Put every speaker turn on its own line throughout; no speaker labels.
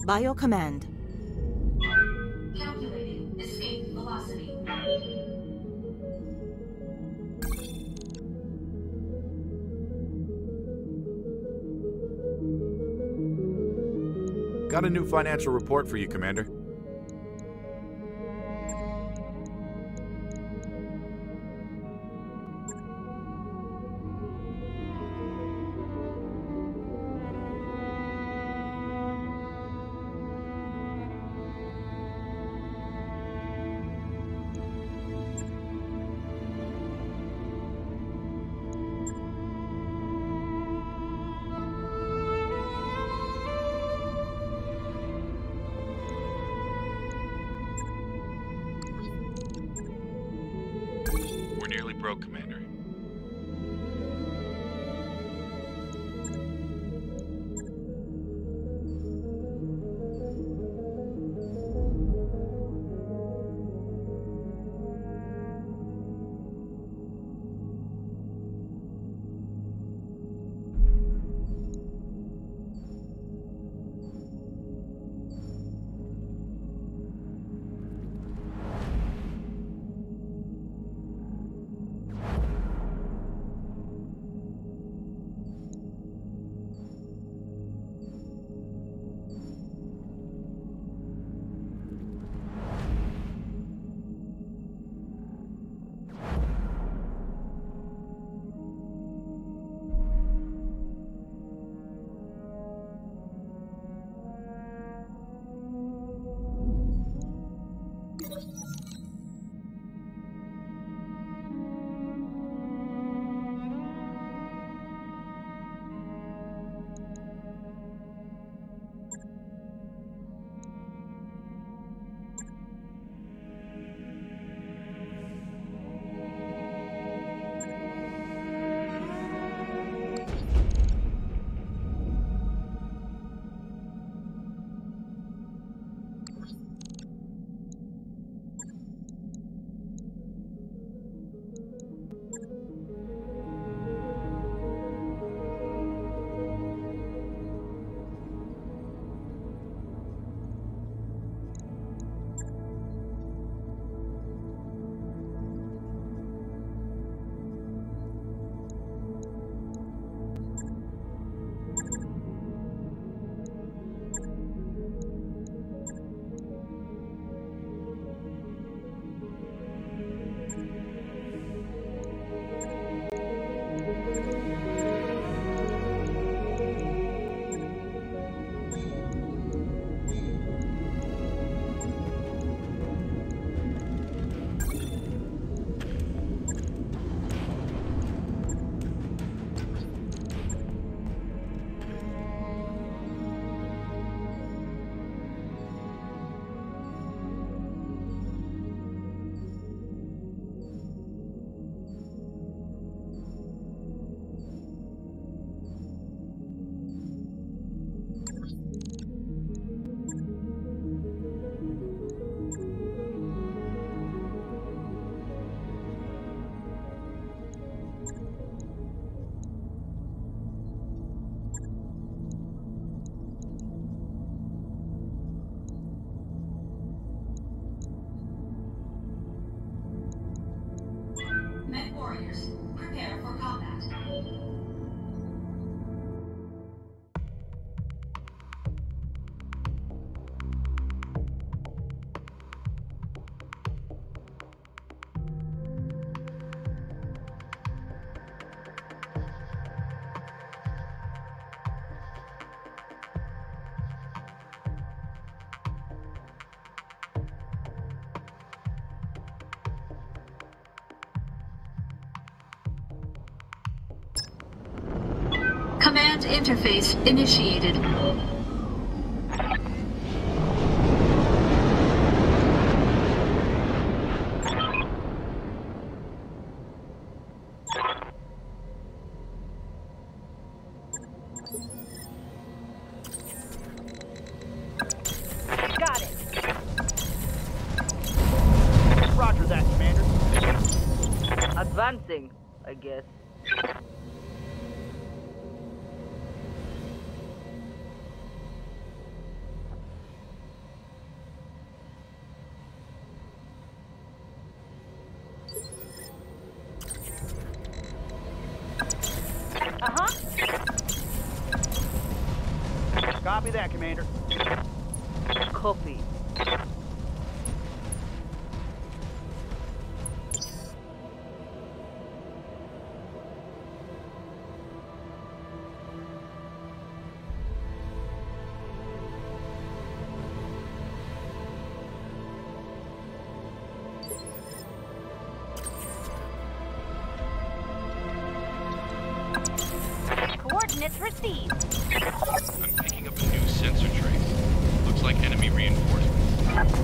Biocommand.
Calculating escape velocity.
Got a new financial report for you, Commander. We're nearly broke, Commander.
Met warriors, prepare for combat. Command interface initiated.
Got it. Roger that, Commander. Advancing, I guess. Copy that, Commander. Copy.
Coordinates received.
I'm picking up a new sensor trace. Looks like enemy reinforcements.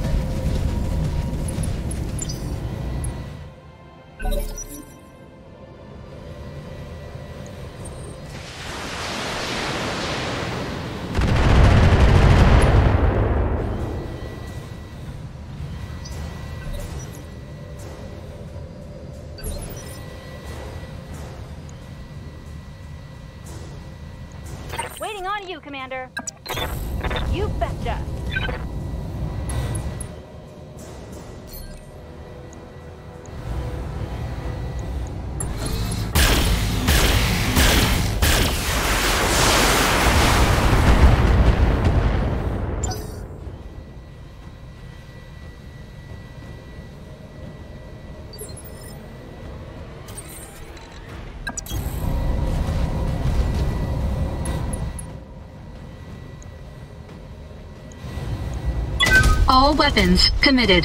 Waiting on you, Commander. You betcha.
All weapons committed.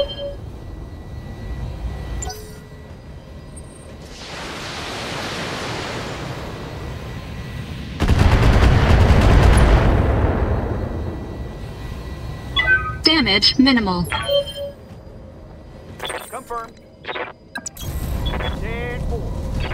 Damage minimal.
Confirmed. 10-4.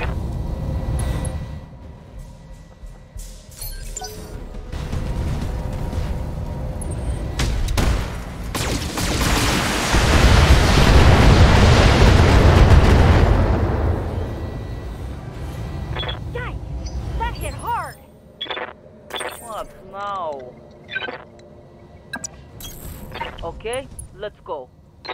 That hit hard.
What now? Okay, let's go.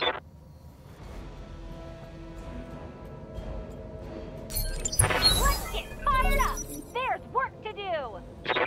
Let's get fired up. There's work to do.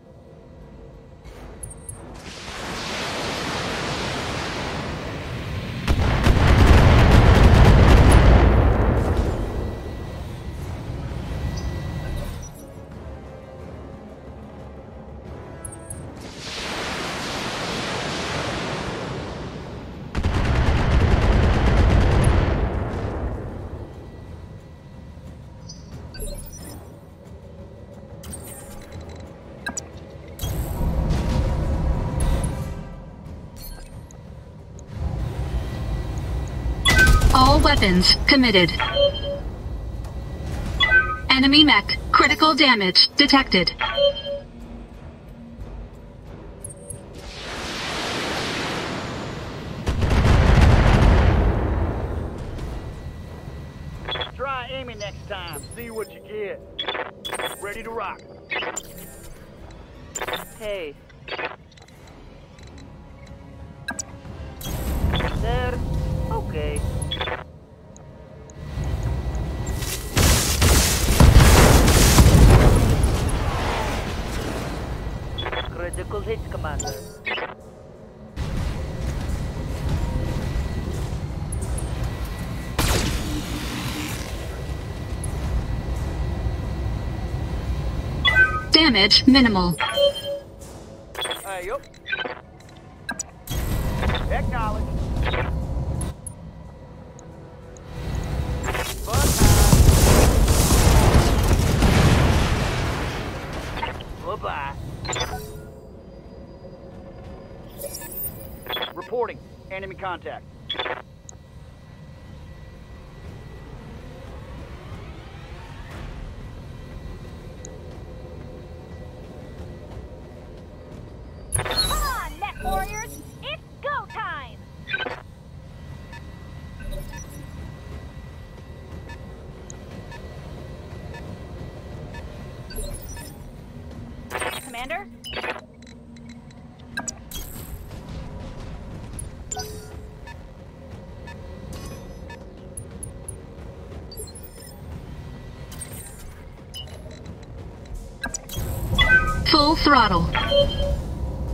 All weapons committed. Enemy mech. Critical damage detected.
Try aiming next time. See what you get. Ready to rock. Hey. There. Okay. Critical hit, Commander.
Damage minimal.
Hey, yup. Acknowledge. Bye-bye. Reporting. Enemy contact.
Come on, Net Warriors. It's go time. Commander?
Full throttle.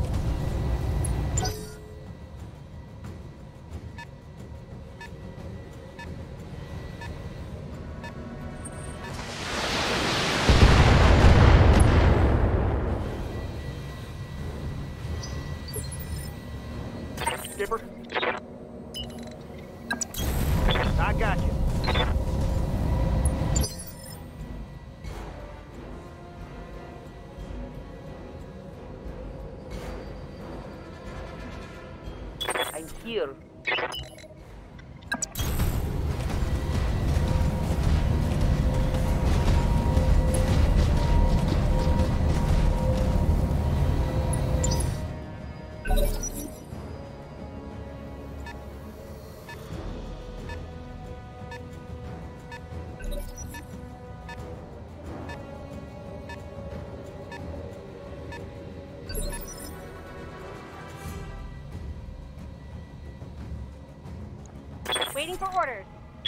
Waiting for orders.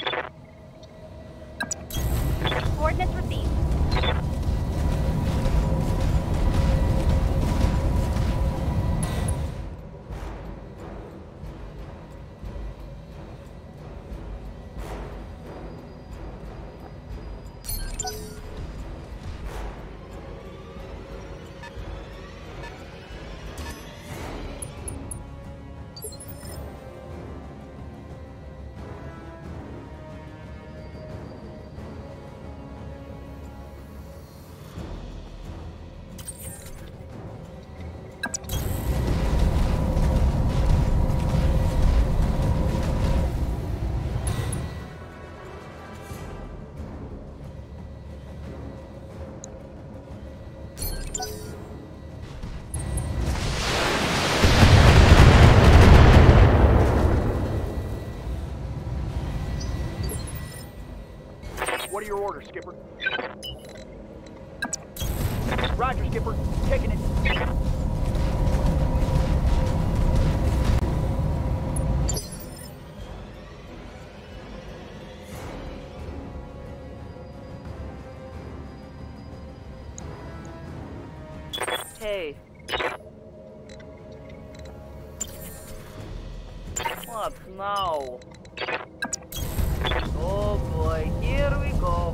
Coordinates received.
What are your orders, Skipper? Roger, Skipper. Taking it.
Hey. What now? Oh boy, here we go.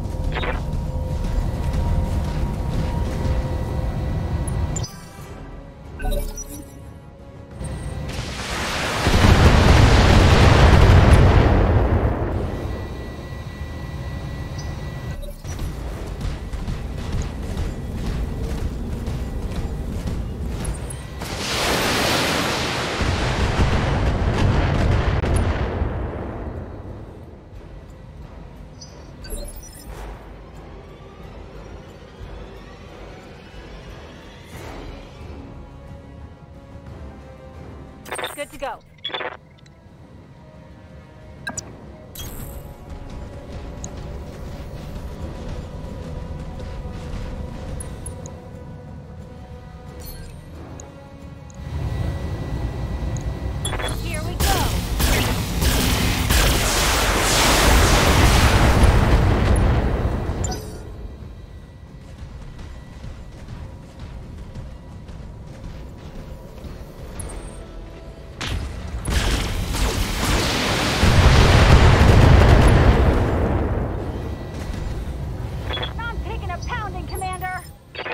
Good to go. Here we go. I'm taking a pounding, Commander.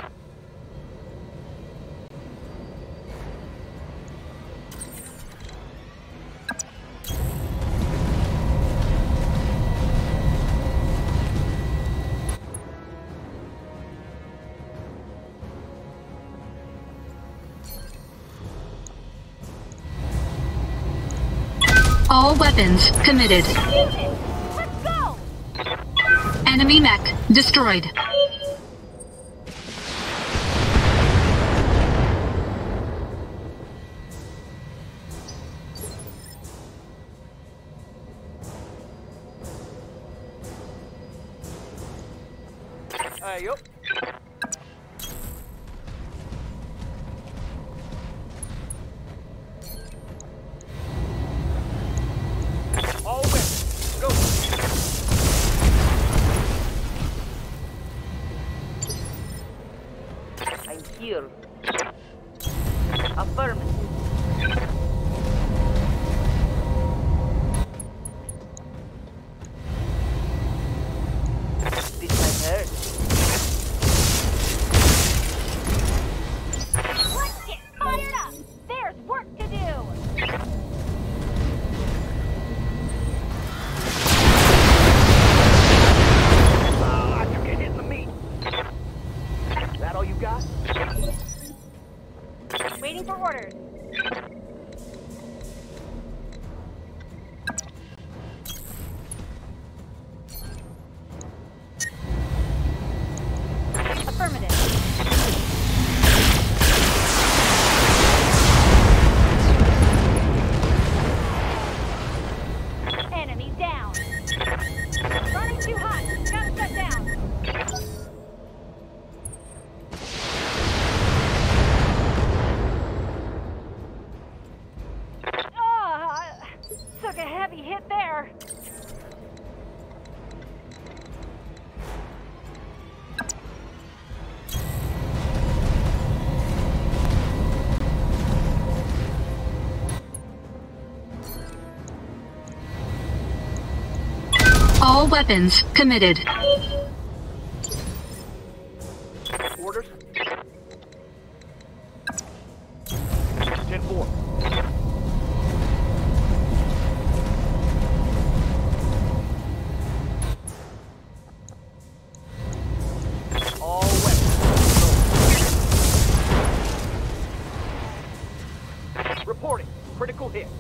All weapons committed.
Let's go.
Enemy mech destroyed.
Yup.
All weapons. Go.
I'm here. Affirmative. This might hurt.
Let's get fired up. There's work to do.
I took a hit in the meat. Is that all you got?
Waiting for orders.
All weapons committed.
Orders. 10-4. All weapons. Reporting. Critical hit.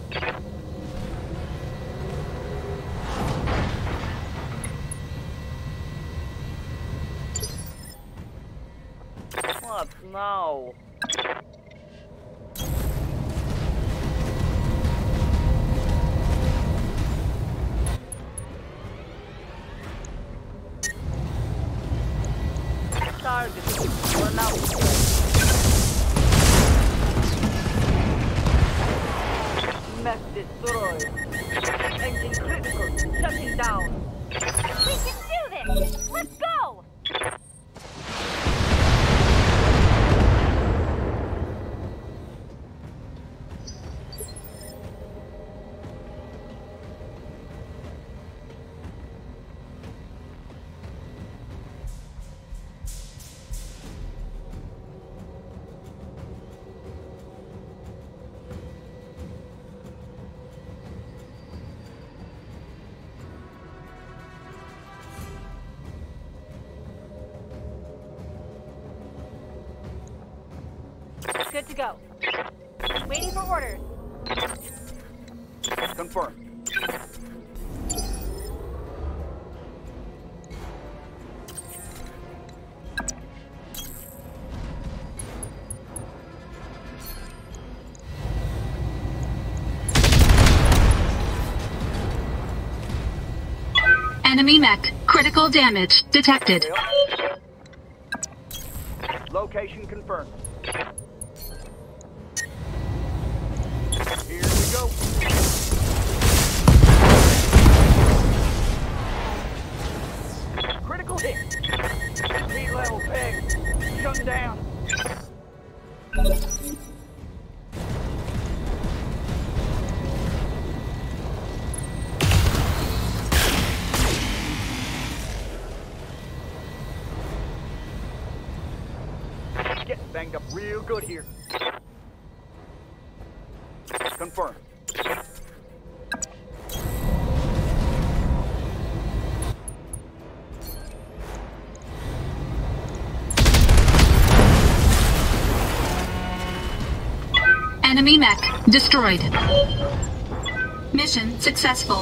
What now? Target. Run out. Mech destroyed. Engine critical. Shutting down.
We can do this! Let's go! Good to go. Waiting for orders.
Confirmed.
Enemy mech. Critical damage detected.
Location confirmed. Here we go. Critical hit. Heat level peg. Shut down. Getting banged up real good here. Confirmed.
Enemy mech destroyed. Mission successful.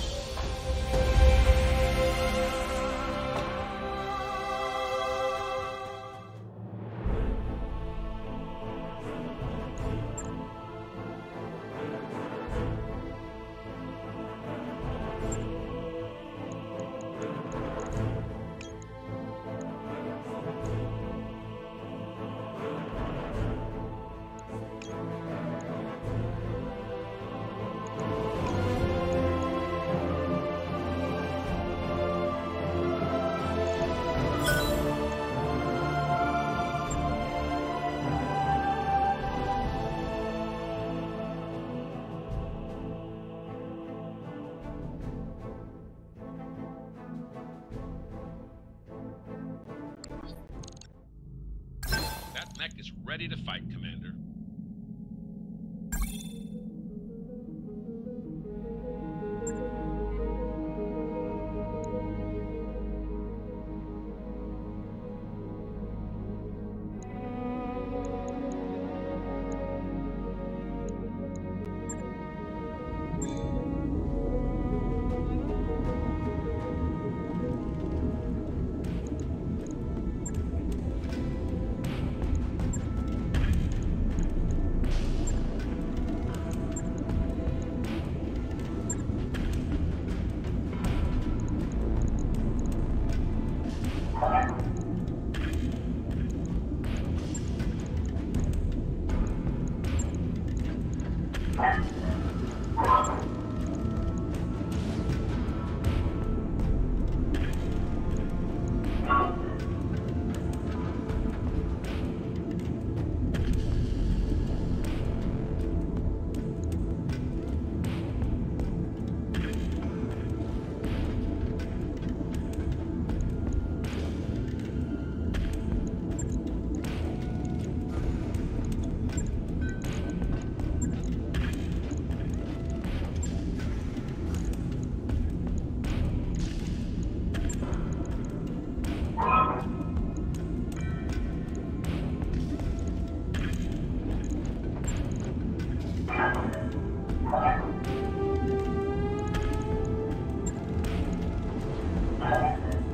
That mech is ready to fight, Commander.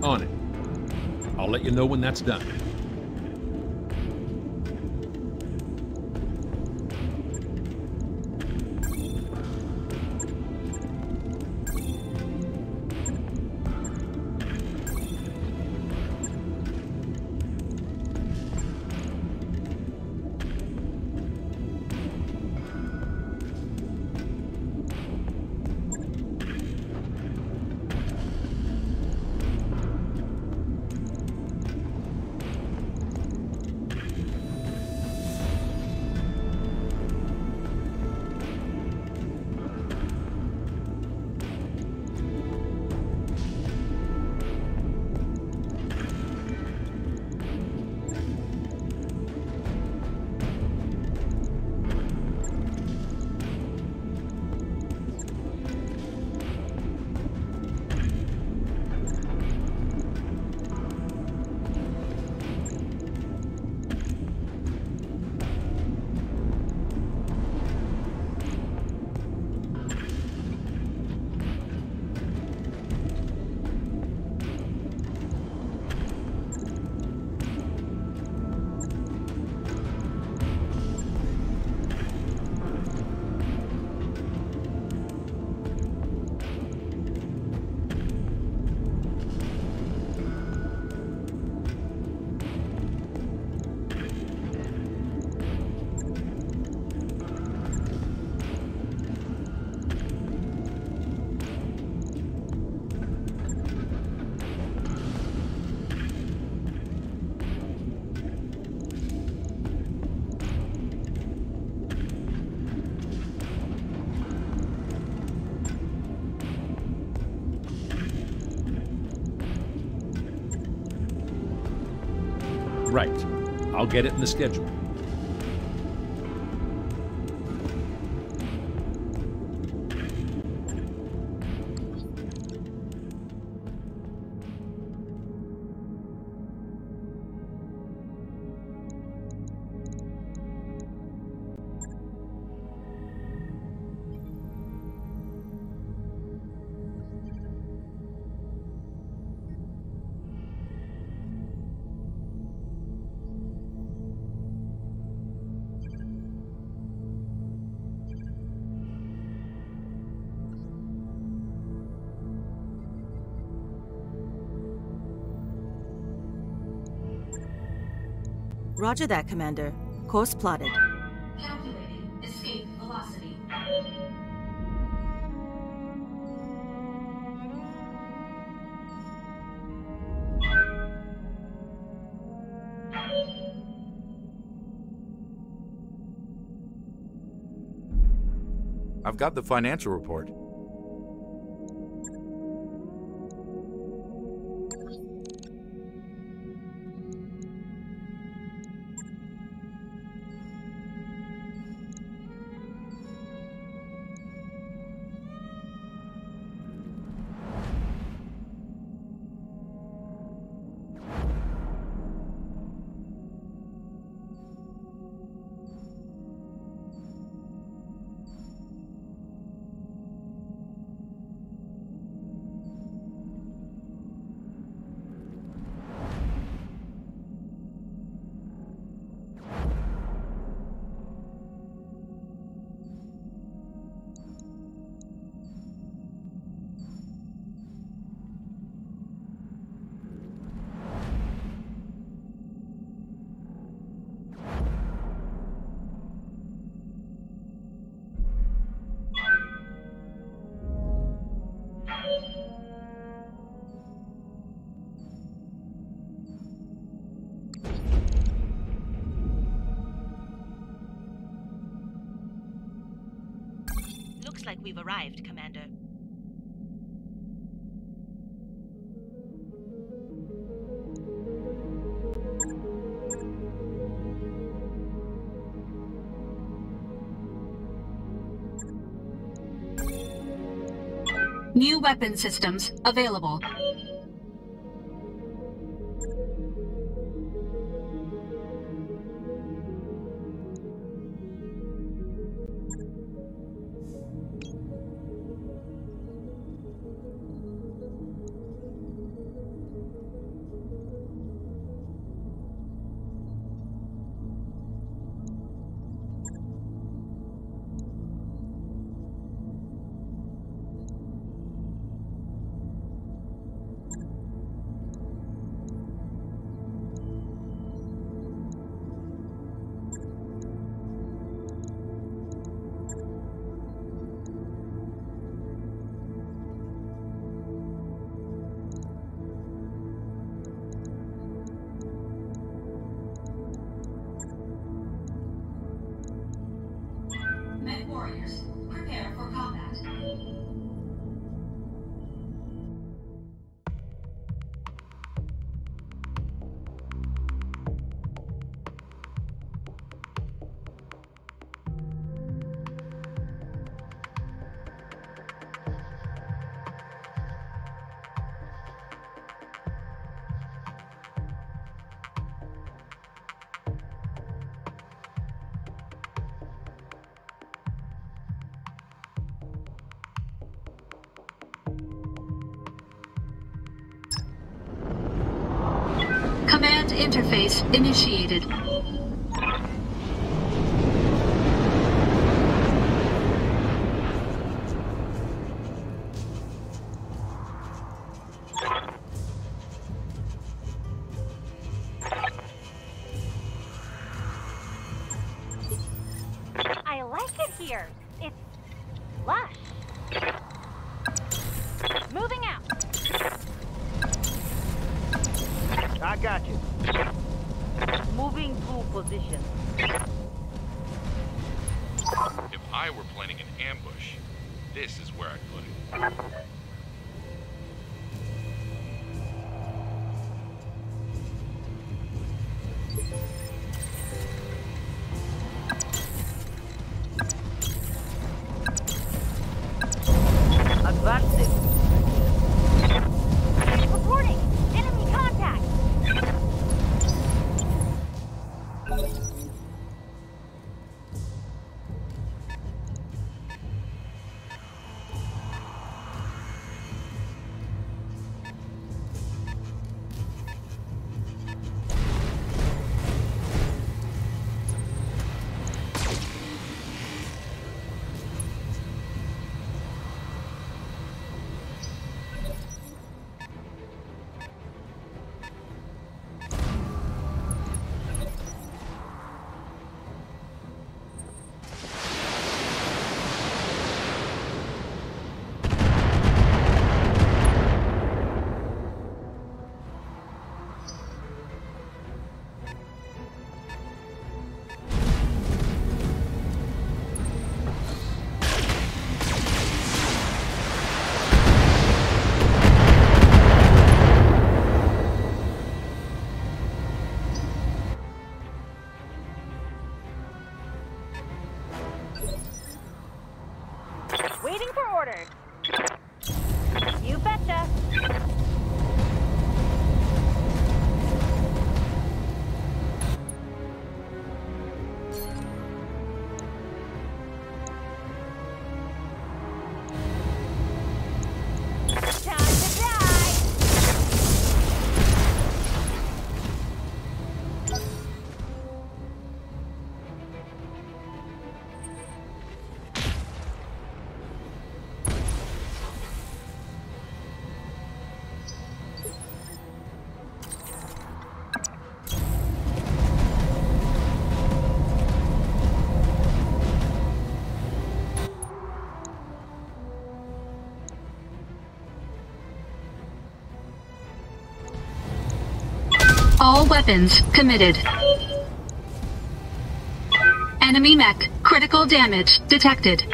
On it. I'll let you know when that's done. Right. I'll get it in the schedule.
Roger that, Commander. Course plotted.
Calculating escape velocity.
I've got the financial report.
Looks like we've arrived, Commander.
New weapon systems available. Command interface initiated.
I like it here. It's lush. Moving out.
I got you.
Moving to position.
If I were planning an ambush, this is where I'd put it.
Advancing.
Reporting. Enemy contact. Waiting for orders. You betcha. Time to die.
All weapons committed. Enemy mech. Critical damage detected.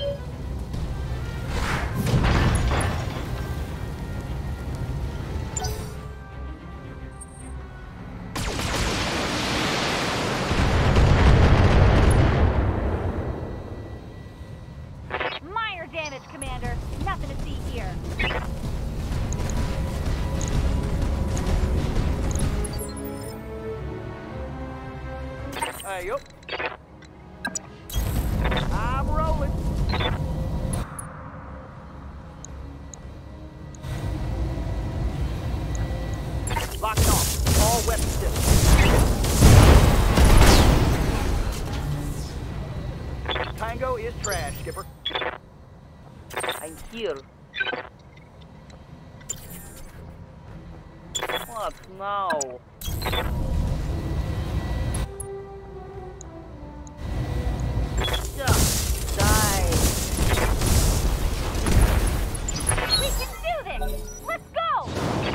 Minor damage, Commander. Nothing to see here.
Hey, yup. I'm rolling. Locked off. All weapons still. Tango is trash, Skipper.
I'm here. What now? Just die.
We can do this. Let's go.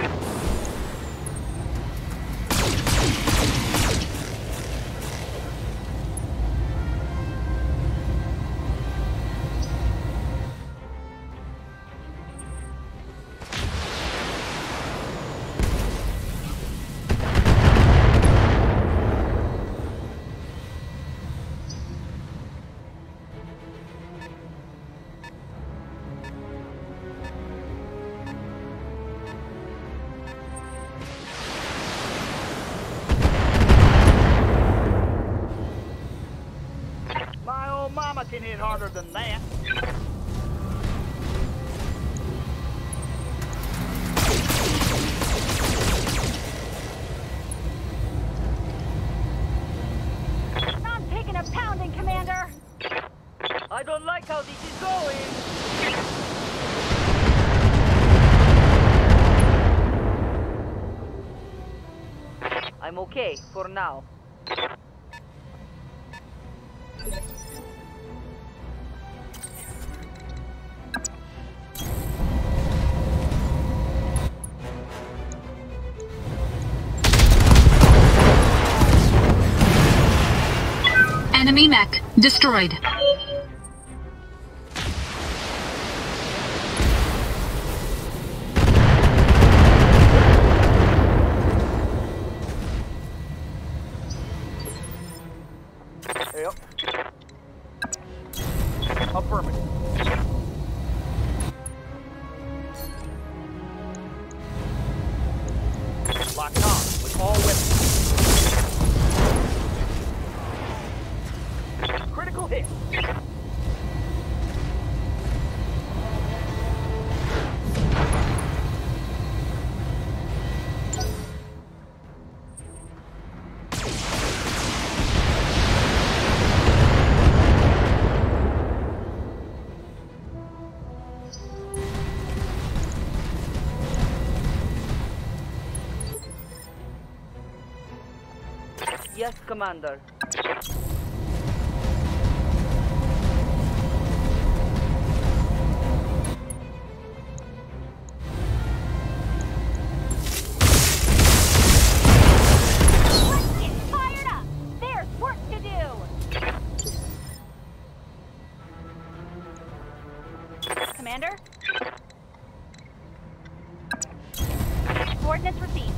My old mama can hit harder than that.
I'm okay for now.
Enemy mech destroyed.
Yep. Affirmative. Locked on with all weapons. Critical hit.
Yes, Commander.
Let's get fired up! There's work to do! Commander? Coordinates received.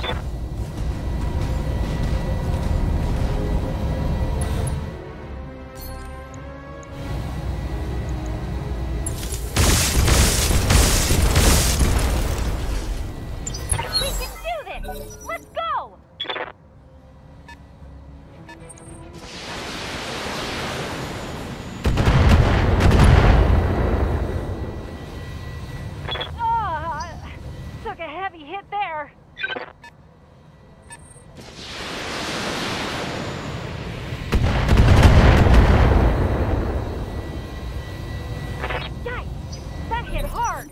We can do this! Let's go! Took a heavy hit there. Yikes! That hit hard.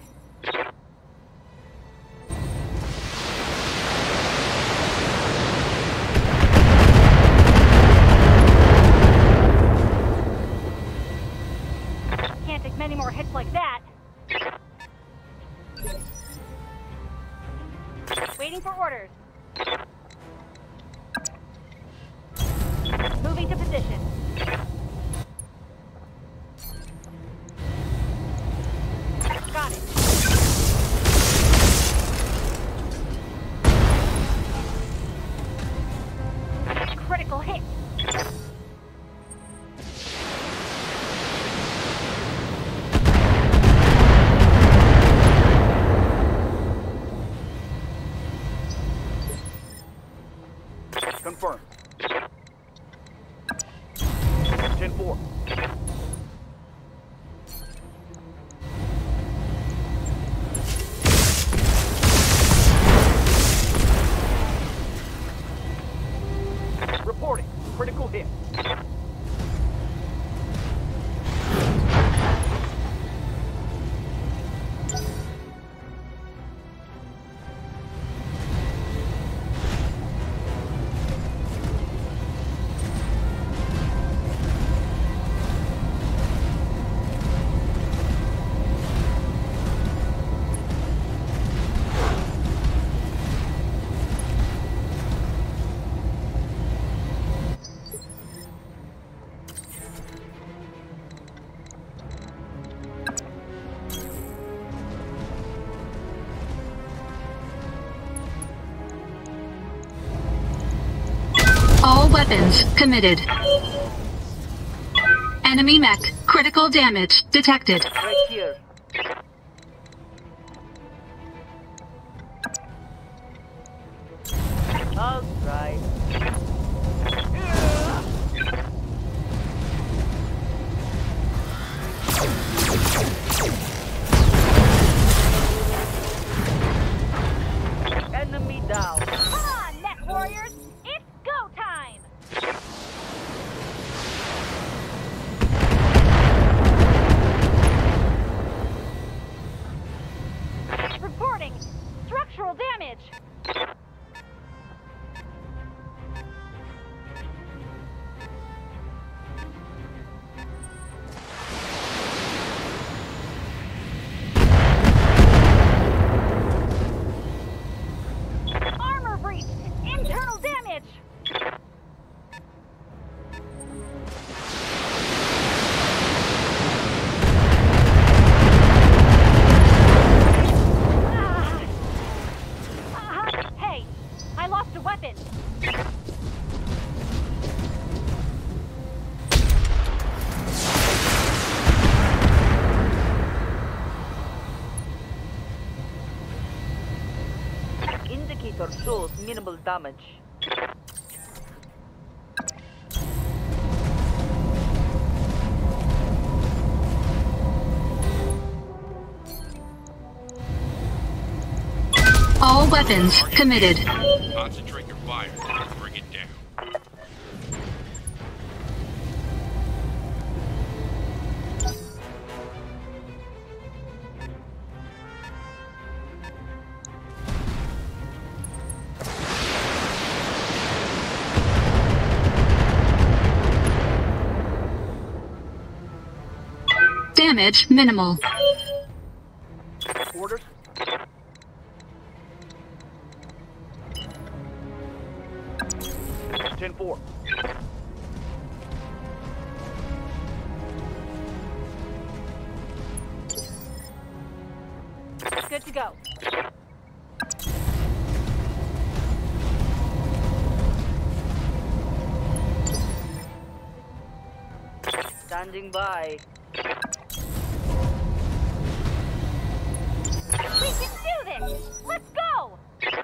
Can't take many more hits like that. Waiting for orders. Moving to position. Got it. Critical hit.
Confirmed. 10-4. Reporting. Critical hit.
All weapons committed. Enemy mech critical damage detected.
Right here. All right. Enemy down.
Come on, Net Warriors! It's go time! Reporting structural damage.
indicator shows minimal damage.
All weapons committed.
Concentrate your fire and bring it down.
Damage minimal.
Orders? Ten four.
Good to go.
Standing by.
We can do this! Let's go!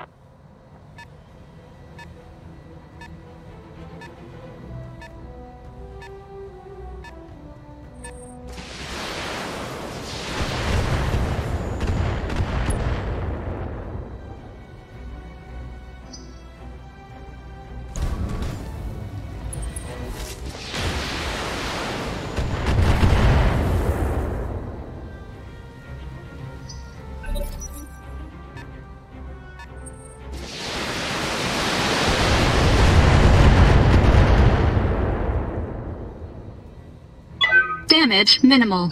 Damage minimal.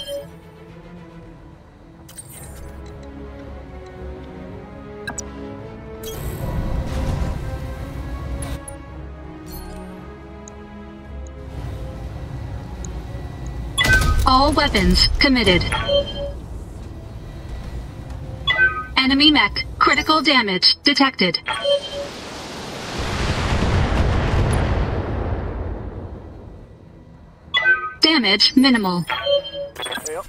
All weapons committed. Enemy mech. Critical damage detected. Damage minimal.
Yep.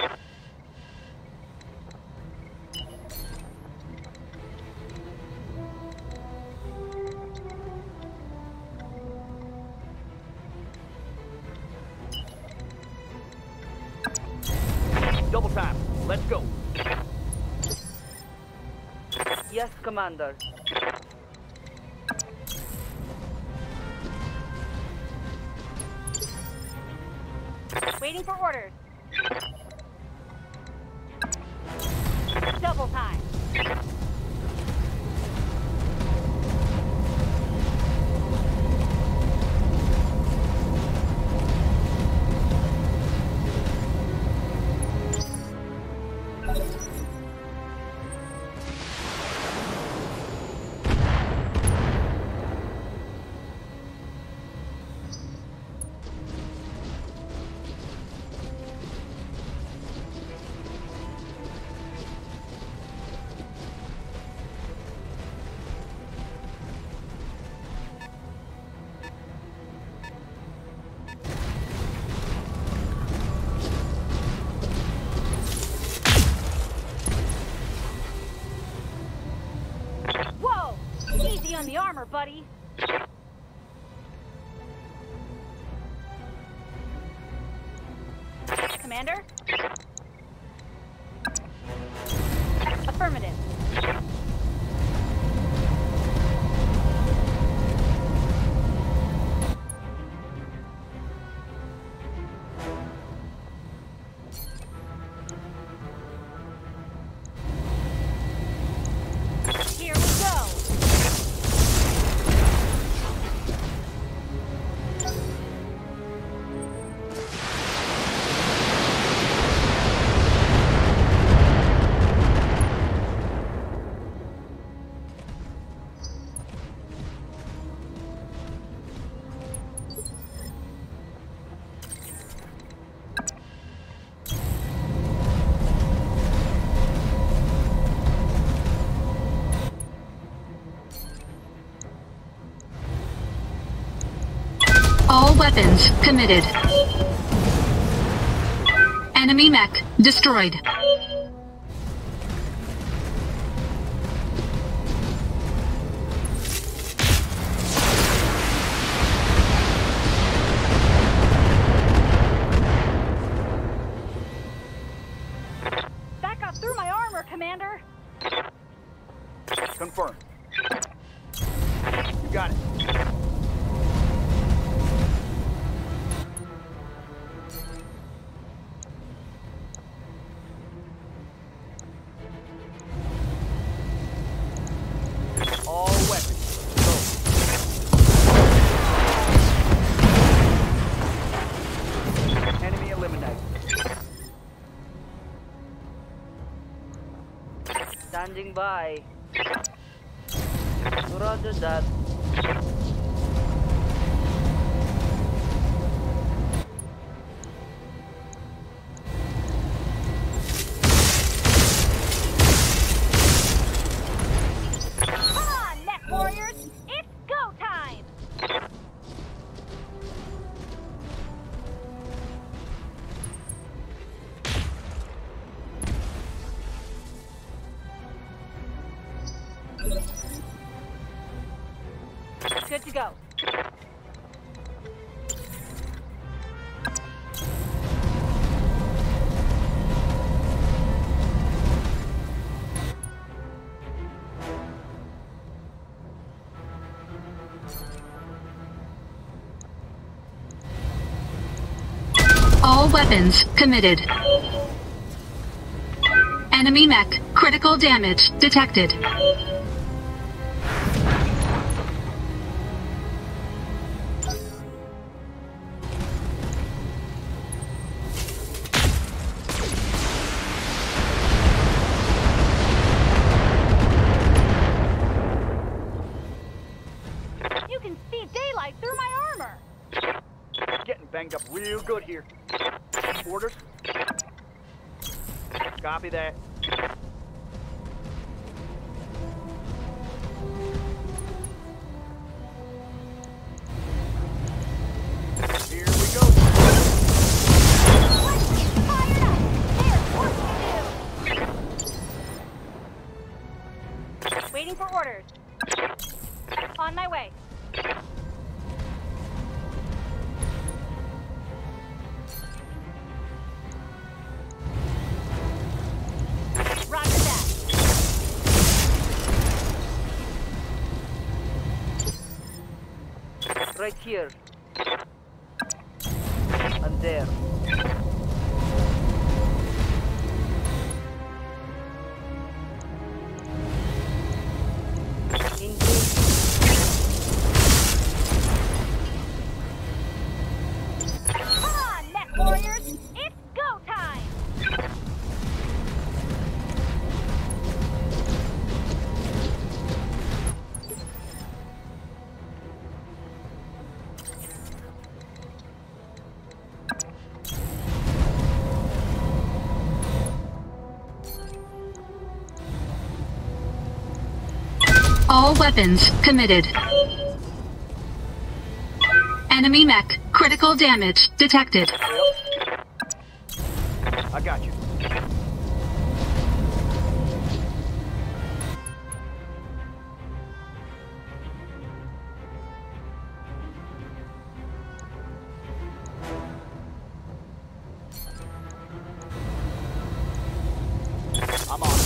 Double time. Let's go.
Yes, Commander.
Waiting for orders. Double time. Whoa! Easy on the armor, buddy. Commander? Affirmative. Here we go.
All weapons committed. Enemy mech destroyed.
Confirmed. You got it. All weapons. Go. Enemy eliminated.
Standing by. Roger that.
Come on, Net Warriors! It's go time! Good to go.
All weapons committed. Enemy mech. Critical damage detected.
You can see daylight through my armor!
Getting banged up real good here. Orders? Copy that. Here we go.
Fired up! There's work to do! Waiting for orders. On my way. Roger that.
Right here. And there. Engage.
Come on, Net Warriors! It's go time!
All weapons committed. Enemy mech. Critical damage detected.
I got you. I'm on.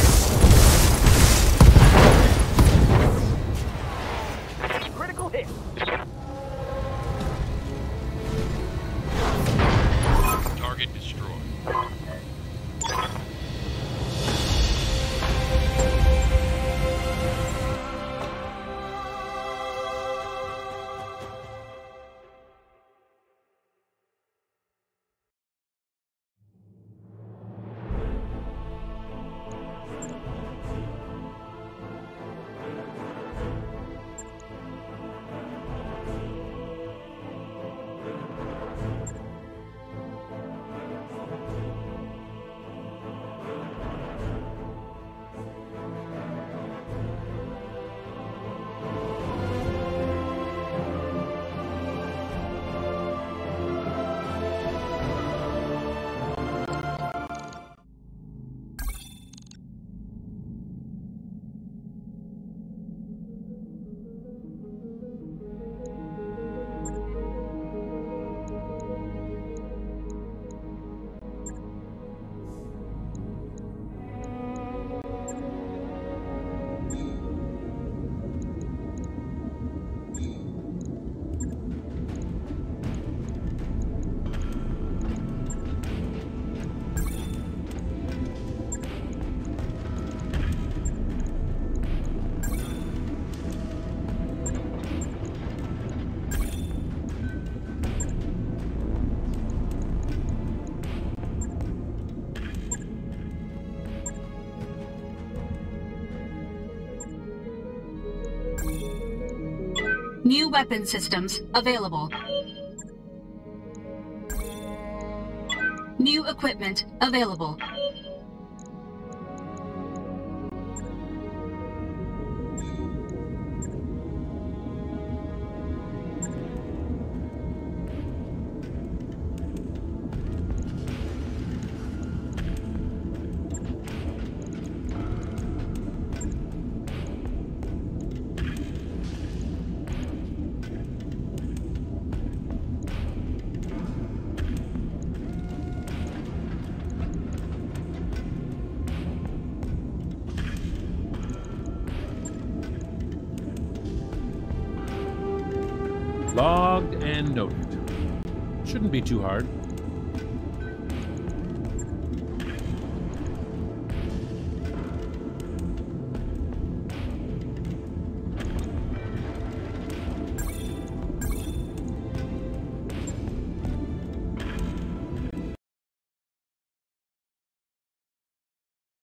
Critical hit.
Target destroyed.
New weapon systems available. New equipment available.
Logged and noted. Shouldn't be too hard.